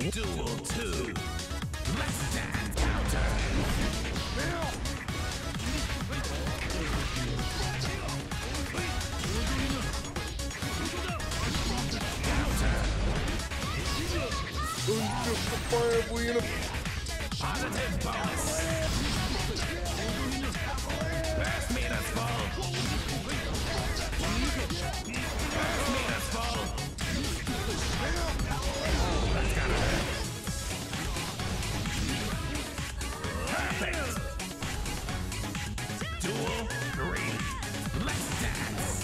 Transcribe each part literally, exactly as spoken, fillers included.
Duel two. Let's dance counter. Positive bonus. Pass me the ball. Pass me the ball. That's gotta hurt. Perfect. Duel three. Let's dance.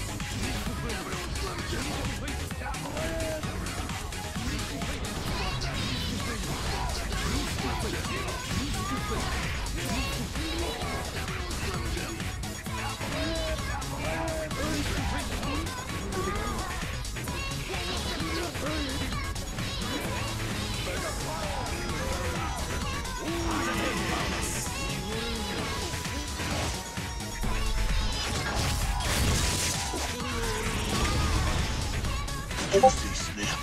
Juicy snap.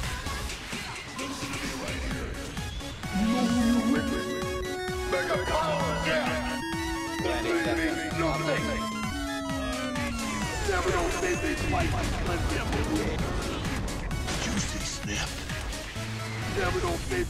Juicy snap. Never don't